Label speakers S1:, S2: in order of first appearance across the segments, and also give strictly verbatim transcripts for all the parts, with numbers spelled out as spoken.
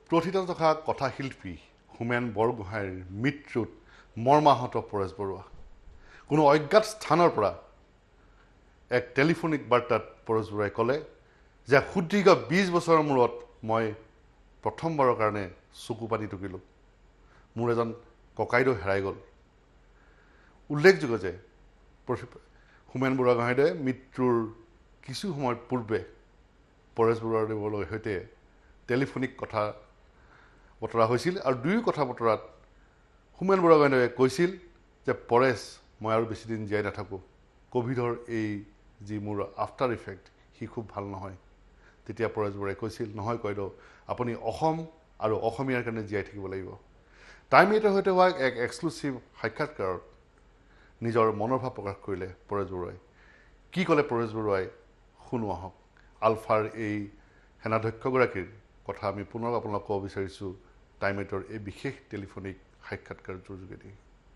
S1: প্ৰথিত থকা কথাশিল্পী হোমেন বৰগোহাঁইৰ মৃত্যুত মৰ্মাহত পৰেশ বৰুৱা। কোনো অজ্ঞাত স্থানৰ পৰা এক টেলিফোনিক বাৰ্তাত পৰেশ বৰুৱাই ক'লে যে সুদীৰ্ঘ বিছ বছৰৰ মূৰত মই প্ৰথমবাৰৰ কাৰণে চকু পানী টুকিলোঁ। মোৰ এজন ককাইদেউ হেৰাই গ'ল। উল্লেখযোগ্য যে হোমেন বৰগোহাঁইদেৱে মৃত্যুৰ কিছু সময়ৰ পূৰ্বে পৰেশ বৰুৱাদেৱৰ সৈতে টেলিফোনিক কথা বতৰা হৈছিল আৰু দুয়ো কথা বতৰাত হোমেন বৰগোহাঁইদেৱে কৈছিল যে পৰেশ, মই আৰু বেছিদিন জীয়াই নাথাকোঁ। ক'ভিডৰ এই যি মোৰ আফটাৰ ইফেক্ট সি খুব ভাল নহয়। তেতিয়া পৰেশ বৰুৱাই কৈছিল, নহয় কইদেউ, আপুনি অসম আৰু অসমীয়াৰ কাৰণে জীয়াই থাকিব লাগিব। টাইম এইটৰ সৈতে হোৱা এক এক্সক্লুচিভ সাক্ষাৎকাৰত নিজৰ মনৰ ভাৱ প্ৰকাশ কৰিলে পৰেশ বৰুৱাই। কি ক'লে পৰেশ বৰুৱাই শুনো আহক। আলফাৰ এই সেনাধ্যক্ষগৰাকীৰ কথা আমি পুনৰ আপোনালোক ক'ব বিচাৰিছোঁ টাইম এইটৰ এই বিশেষ টেলিফোনিক সাক্ষাৎকাৰটোৰ যোগেদি।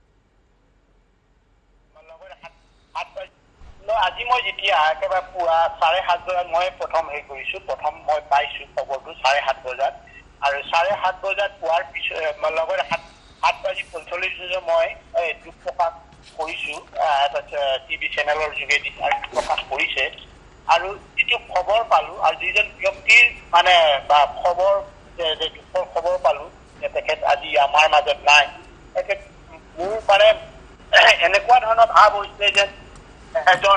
S2: আজি মই যেতিয়া একেবাৰে পুৱা চাৰে সাত বজাত মই প্ৰথম হেৰি কৰিছোঁ, প্ৰথম মই পাইছোঁ খবৰটো চাৰে সাত বজাত, আৰু চাৰে সাত বজাত পোৱাৰ পিছত লগত সাত সাত বাজি পঞ্চল্লিছ বজাত মই দুখ প্ৰকাশ কৰিছোঁ এটা টিভি চেনেলৰ যোগেদি প্ৰকাশ কৰিছে। আৰু যিটো খবৰ পালোঁ আৰু যিজন ব্যক্তিৰ মানে বা খবৰ যে দুখৰ খবৰ পালোঁ যে তেখেত আজি আমাৰ মাজত নাই, তেখেত মোৰ মানে এনেকুৱা ধৰণৰ ভাৱ হৈছে যে এজন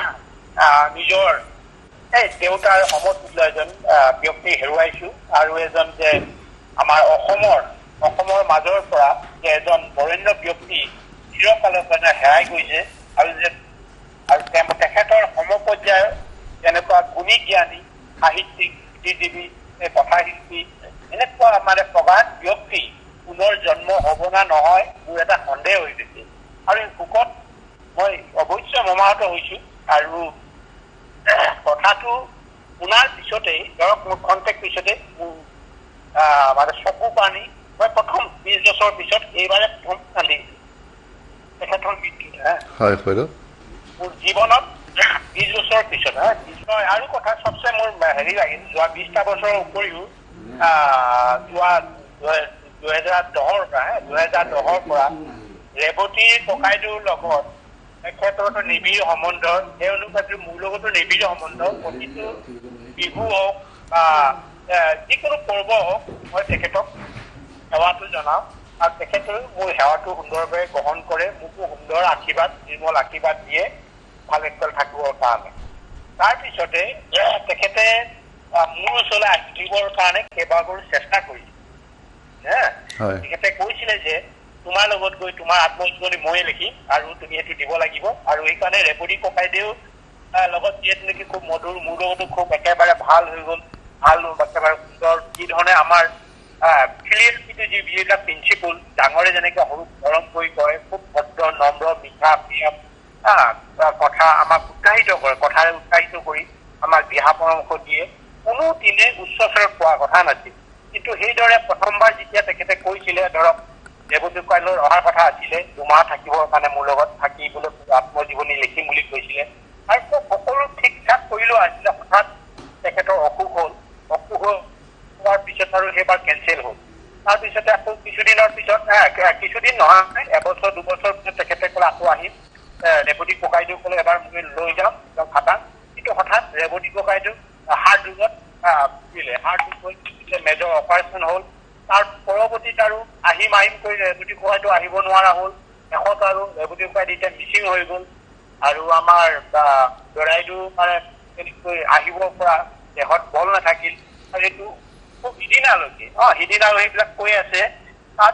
S2: নিজৰ এই দেউতাৰ সমতুল্য এজন ব্যক্তি হেৰুৱাইছোঁ আৰু এজন যে আমাৰ অসমৰ অসমৰ মাজৰ পৰা যে এজন বৰেণ্য ব্যক্তি চিৰকালৰ কাৰণে হেৰাই গৈছে আৰু যে আৰু তেখেতৰ সমপৰ্যায়ৰ এনেকুৱা গুণী জ্ঞানী সাহিত্যিক বুদ্ধিজীৱী কথাশিল্পী এনেকুৱা মানে প্ৰগাঢ় ব্যক্তি পুনৰ জন্ম হ'ব না নহয় মোৰ এটা সন্দেহ হৈ গৈছে। আৰু এই শোকত মই অৱশ্য মৰ্মাহত হৈছোঁ। আৰু কথাটো শুনাৰ পিছতেই ধৰক মোৰ কণ্টেক্ট পিছতে মোৰ মানে চকু পানী মই প্ৰথম বিছ বছৰৰ পিছত এইবাৰে প্ৰথম কান্দিছোঁ তেখেতৰ মৃত্যু। মোৰ জীৱনত বিছ বছৰৰ পিছত হা আৰু কথা চবচে মোৰ হেৰি লাগিল, যোৱা বিছটা বছৰৰ উপৰিও যোৱা দুহেজাৰ দহৰ পৰা দুহেজাৰ দহৰ পৰা ৰেৱতীৰ ককাইদেউৰ লগত তেখেতৰতো নিবিড় সম্বন্ধ, তেওঁলোকেতো মোৰ লগতো নিবিড় সম্বন্ধ। প্ৰতিটো বিহু হওক বা যিকোনো পৰ্ব হওক মই তেখেতক সেৱাটো জনাওঁ আৰু তেখেতেও মোৰ সেৱাটো সুন্দৰভাৱে গ্ৰহণ কৰে, মোকো সুন্দৰ আশীৰ্বাদ নিৰ্মল আশীৰ্বাদ দিয়ে ভালে কুশলে থাকিবৰ কাৰণে। তাৰপিছতে তেখেতে মোৰ ওচৰলৈ আহিবৰ কাৰণে কেইবাবাৰো চেষ্টা কৰিছে। তেখেতে কৈছিলে যে তোমাৰ লগত গৈ তোমাৰ আত্মজীৱনী ময়ে লিখিম আৰু তুমি সেইটো দিব লাগিব। আৰু সেইকাৰণে ৰেৱতী ককাইদেউ লগত যিহেতু নেকি খুব মধুৰ, মোৰ লগতো খুব একেবাৰে ভাল হৈ গ'ল, ভাল একেবাৰে সুন্দৰ। যি ধৰণে আমাৰ ফিলিয়ালিটিটো যি যিবিলাক প্ৰিন্সিপল, ডাঙৰে যেনেকে সৰু মৰম কৰি কয়, খুব ভদ্ৰ নম্ৰ মিঠা প্ৰিয় কথা আমাক উৎসাহিত কৰে, কথাৰে উৎসাহিত কৰি আমাক দিহা পৰামৰ্শ দিয়ে। কোনো দিনে উচ্চ স্বৰত কোৱা কথা নাছিল। কিন্তু সেইদৰে প্ৰথমবাৰ যেতিয়া তেখেতে কৈছিলে ধৰক ৰেৱতী ককাইদেউৰ অহাৰ কথা আছিলে, দুমাহ থাকিবৰ কাৰণে মোৰ লগত থাকিবলৈ আত্মজীৱনী লিখিম বুলি কৈছিলে আৰু সকলো ঠিক ঠাক কৰিলেও আছিলে। হঠাৎ তেখেতৰ অসুখ হ'ল, অসুখ হোৱাৰ পিছত আৰু সেইবাৰ কেঞ্চেল হ'ল। তাৰপিছতে আকৌ কিছুদিনৰ পিছত কিছুদিন নহয় এবছৰ দুবছৰ পিছত তেখেতে ক'লে আকৌ আহিম, ৰেৱতী ককাইদেউ ক'লে এবাৰ মোক লৈ যাম খাটাং। কিন্তু হঠাৎ ৰেৱতী ককাইদেউ হাৰ্ট ৰোগত দিলে, হাৰ্ট ৰোগ মেজৰ অপাৰেশ্যন হ'ল। তাৰ পৰৱৰ্তীত আৰু আহিম আহিম কৰি ৰেৱতী ককাইদেউ আহিব নোৱাৰা হ'ল। শেষত আৰু ৰেৱতী ককাইদেউ এতিয়া মিচিং হৈ গ'ল আৰু আমাৰ দৰাইদেউ মানে তেনেকৈ আহিব পৰা দেহত বল নাথাকিল। আৰু এইটো খুব সিদিনালৈকে অঁ সিদিনালৈ সেইবিলাক কৈ আছে। তাত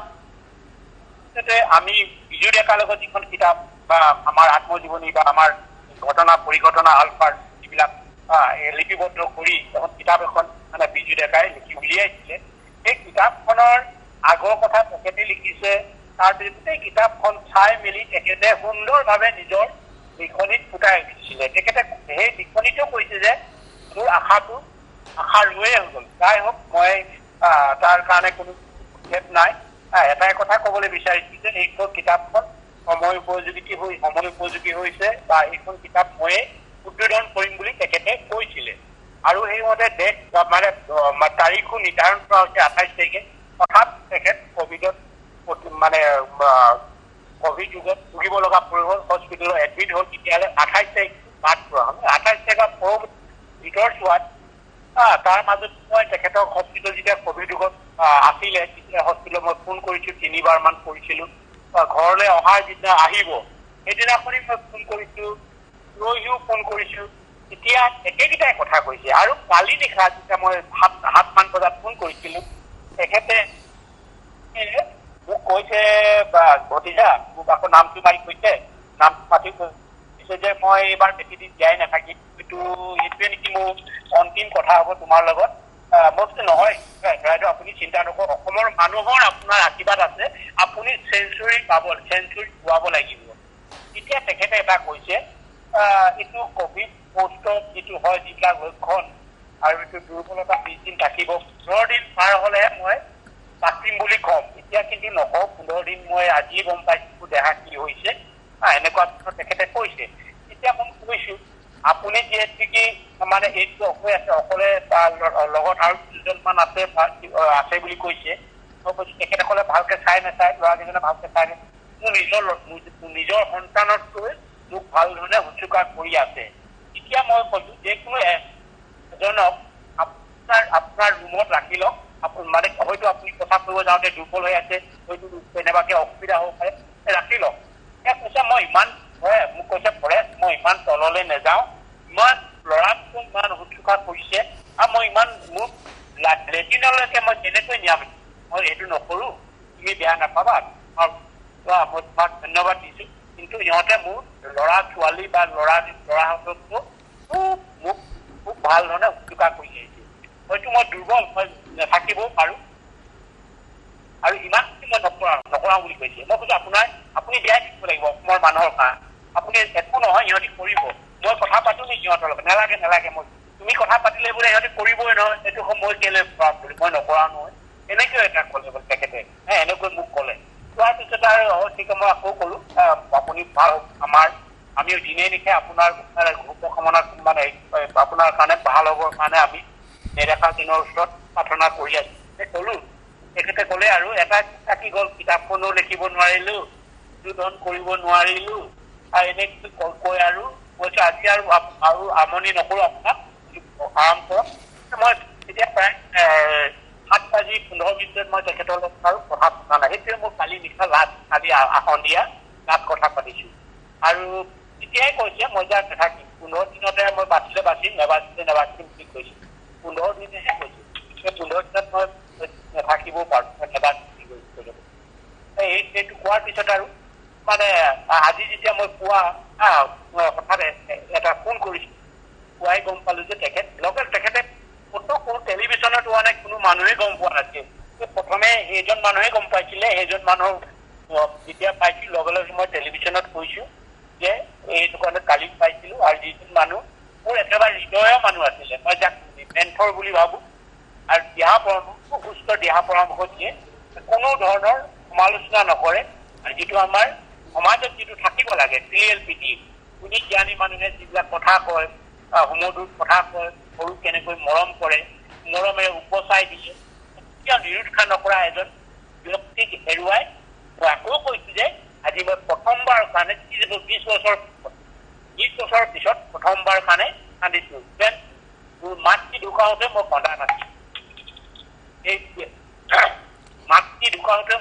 S2: আমি বিজু ডেকাৰ লগত যিখন কিতাপ বা আমাৰ আত্মজীৱনী বা আমাৰ ঘটনা পৰিঘটনা আলফাৰ যিবিলাক লিপিবদ্ধ কৰি এখন কিতাপ এখন মানে বিজু ডেকাই লিখি উলিয়াইছিলে, সেই কিতাপখনৰ আগৰ কথা তেখেতে লিখিছে। তাৰপিছত গোটেই কিতাপখন চাই মেলি তেখেতে সুন্দৰভাৱে নিজৰ লিখনিত ফুটাই উঠিছিলে। তেখেতে সেই লিখনিটো কৈছে যে মোৰ আশাটো আশা ৰৈয়ে হৈ গ'ল, যাই হওক মই তাৰ কাৰণে কোনো ক্ষেপ নাই। এটাই কথা ক'বলৈ বিচাৰিছোঁ যে এইখন কিতাপখন সময় উপযোগী হৈ সময় উপযোগী হৈছে বা এইখন কিতাপ ময়ে উদ্বোধন কৰিম বুলি তেখেতে কৈছিলে। আৰু সেইমতে ডেট মানে তাৰিখো নিৰ্ধাৰণ কৰা হৈছে আঠাইছ তাৰিখে হঠাৎ তেখেত কভিডত মানে কভিড যুগত ভুগিব লগা পৰিব হস্পিটেলত এডমিট হ'ল তেতিয়াহ'লে আঠাইছ তাৰিখ বাদ কৰা হ'ল আঠাইছ তাৰিখৰ পৰ ভিতৰ চোৱাত তাৰ মাজত মই তেখেতক হস্পিটেল যেতিয়া কভিড যুগত আছিলে তেতিয়া হস্পিটেলত মই ফোন কৰিছোঁ তিনিবাৰমান কৰিছিলোঁ ঘৰলৈ অহাৰ যিদিনা আহিব সেইদিনাখনি মই ফোন কৰিছোঁ ৰহিও ফোন কৰিছোঁ এতিয়া একেকেইটাই কথা কৈছে আৰু কালি নিশা যেতিয়া মই সাত সাতমান বজাত ফোন কৰিছিলোঁ তেখেতে মোক কৈছে বা ভতিজা মোক আকৌ নামটো মাৰি কৈছে নামটো মাতি কৈছে যে মই এইবাৰ বেছিদিন জীয়াই নাথাকিম এইটো এইটোৱে নেকি মোৰ অন্তিম কথা হ'ব তোমাৰ লগত মই কৈছোঁ নহয় বাইদেউ আপুনি চিন্তা নকৰক অসমৰ মানুহৰ আপোনাৰ আশীৰ্বাদ আছে আপুনি চেঞ্চুৰী পাব চেঞ্চুৰী পোৱাব লাগিব এতিয়া তেখেতে এটা কৈছে এইটো কভিড পষ্টত যিটো হয় যিবিলাক লক্ষণ আৰু এইটো দুৰ্বলতা বিশ দিন থাকিব পোন্ধৰ দিন পাৰ হ'লেহে মই পাতিম বুলি ক'ম এতিয়া কিন্তু নকওঁ পোন্ধৰ দিন মই আজিয়ে গম পাইছোঁ দেহা কি হৈছে এনেকুৱা ধৰণৰ তেখেতে কৈছে এতিয়া মই কৈছোঁ আপুনি যিহেতুকে মানে এইটো হৈ আছে অকলে তাৰ লগত আৰু দুজনমান আছে আছে বুলি কৈছে মই কৈছোঁ তেখেতসকলে ভালকৈ চাই নাচায় ল'ৰাকেইজনে ভালকৈ চাই নাচায় মোৰ নিজৰ নিজৰ সন্তানতকৈ মোক ভাল ধৰণে শুশ্ৰূষা কৰি আছে এতিয়া মই কৈছোঁ যে কোনো এজনক আপোনাৰ আপোনাৰ ৰুমত ৰাখি লওক মানে হয়তো আপুনি কথা কৰিব যাওঁতে দুৰ্বল হৈ আছে হয়তো কেনেবাকৈ অসুবিধা হ'ব পাৰে ৰাখি লওক এতিয়া কৈছে মই ইমান হয় মোক কৈছে ফৰেষ্ট মই ইমান তললৈ নাযাওঁ ইমান ল'ৰাকো ইমান শুশ্ৰূষা কৰিছে আৰু মই ইমান মোক লেটিনলৈকে মই কেনেকৈ নিয়াম মই এইটো নকৰোঁ তুমি বেয়া নাপাবা মই তোমাক ধন্যবাদ দিছোঁ কিন্তু সিহঁতে মোৰ ল'ৰা ছোৱালী বা ল'ৰা ল'ৰাহঁতকো খুব মোক খুব ভাল ধৰণে শুশ্ৰূষা কৰি আহিছে হয়তো মই দুৰ্বল মই নাথাকিবও পাৰোঁ আৰু ইমানখিনি মই নকৰাওঁ নকৰাওঁ বুলি কৈছে মই কৈছোঁ আপোনাৰ আপুনি দিয়াই থাকিব লাগিব অসমৰ মানুহৰ কাৰণে আপুনি একো নহয় সিহঁতি কৰিব মই কথা পাতোঁ নেকি সিহঁতৰ লগত নালাগে নালাগে মই তুমি কথা পাতিলে বোলে সিহঁতি কৰিবই নহয় এইটো মই কেলৈ কৰাম বুলি মই নকৰা নহয় এনেকৈ এটা ক'লে বোলে তেখেতে হে এনেকৈ মোক ক'লে কোৱাৰ পিছত আৰু ঠিক মই আকৌ ক'লোঁ আপুনি ভাল আমাৰ আমিও দিনে নিশে আপোনাৰ শুভকামনা মানে আপোনাৰ কাৰণে ভাল হ'বৰ কাৰণে আমি নেদেখা দিনৰ ওচৰত প্ৰাৰ্থনা কৰি আছোঁ ক'লোঁ তেখেতে ক'লে আৰু এটা থাকি গ'ল কিতাপখনো লিখিব নোৱাৰিলোঁ উদ্বোধন কৰিব নোৱাৰিলোঁ আৰু এনেকৈ কৈ আৰু কৈছোঁ আজি আৰু আৰু আমনি নকৰোঁ আপোনাক আৰাম কৰক মই তেতিয়া প্ৰায় সাত বাজি পোন্ধৰ মিনিটত মই তেখেতৰ লগত আৰু কথা পতা নাই সেইটোৱে মোৰ কালি নিশা লাষ্ট কালি সন্ধিয়া লাষ্ট কথা পাতিছোঁ আৰু তেতিয়াই কৈছে মই যাক নাথাকিম পোন্ধৰ দিনতে মই বাচিলে বাচিম নেবাচিলে নেবাচিম বুলি কৈছোঁ পোন্ধৰ দিনেহে কৈছোঁ সেই পোন্ধৰ দিনত মই নাথাকিবও পাৰোঁ মই নেবাচিম বুলি কৈছোঁ এই সেইটো কোৱাৰ পিছত আৰু মানে আজি যেতিয়া মই পুৱা হঠাৎ এটা ফোন কৰিছোঁ পুৱাই গম পালোঁ যে তেখেত লগে তেখেতে ক'তো কোনো টেলিভিশ্যনত হোৱা নাই কোনো মানুহে গম পোৱা নাছিল প্ৰথমে সেইজন মানুহে গম পাইছিলে সেইজন মানুহ যেতিয়া পাইছোঁ লগে লগে মই টেলিভিশ্যনত কৈছোঁ যে এইটো কাৰণে কালি পাইছিলোঁ আৰু যিজন মানুহ মোৰ একেবাৰে হৃদয়ৰ মানুহ আছিলে মই যাক মেণ্টৰ বুলি ভাবোঁ আৰু দিহা পৰামৰ্শ খুব সুস্থ দিহা পৰামৰ্শ দিয়ে কোনো ধৰণৰ সমালোচনা নকৰে আৰু যিটো আমাৰ সমাজত যিটো থাকিব লাগে চি এল পি টি গুণী জ্ঞানী মানুহে যিবিলাক কথা কয় সুমধুৰ কথা কয় সৰু কেনেকৈ মৰম কৰে মৰমেৰে উপচাই দিয়ে কেতিয়াও নিৰীক্ষা নকৰা এজন ব্যক্তিক হেৰুৱাই মই আকৌ কৈছোঁ যে আজি মই প্ৰথমবাৰৰ কাৰণে বিশ বছৰ বিশ বছৰৰ পিছত প্ৰথমবাৰ কাৰণে কান্দিছোঁ যেন মোৰ মাতৃ ঢুকাওঁতে মই কন্দা নাছিলোঁ এই মাতৃ ঢুকাওঁতে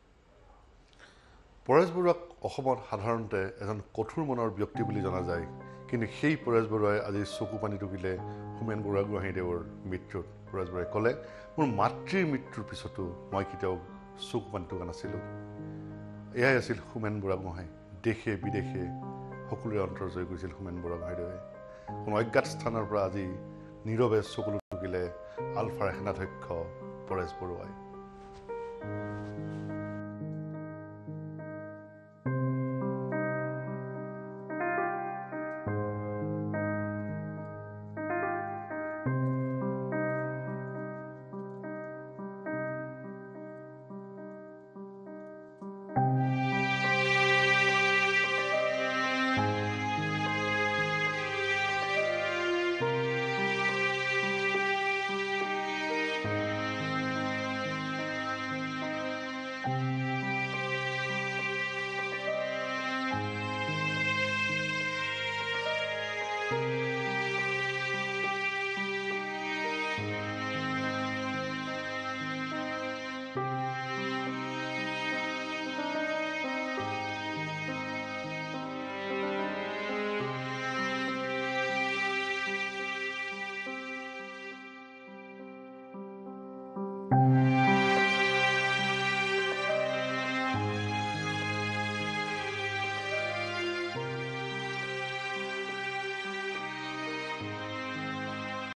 S1: পৰেশ বৰুৱাক অসমত সাধাৰণতে এজন কঠোৰ মনৰ ব্যক্তি বুলি জনা যায় কিন্তু সেই পৰেশ বৰুৱাই আজি চকু পানী টুকিলে হোমেন বৰগোহাঞিদেৱৰ মৃত্যুত পৰেশ বৰুৱাই ক'লে মোৰ মাতৃৰ মৃত্যুৰ পিছতো মই কেতিয়াও চকু পানী টুকা নাছিলোঁ এয়াই আছিল হোমেন বৰগোহাঞি দেশে বিদেশে সকলোৰে অন্তৰ জয় কৰিছিল হোমেন বৰগোহাঞিদেৱে কোনো অজ্ঞাত স্থানৰ পৰা আজি নীৰৱে চকুলো টুকিলে আলফাৰ সেনাধ্যক্ষ পৰেশ বৰুৱাই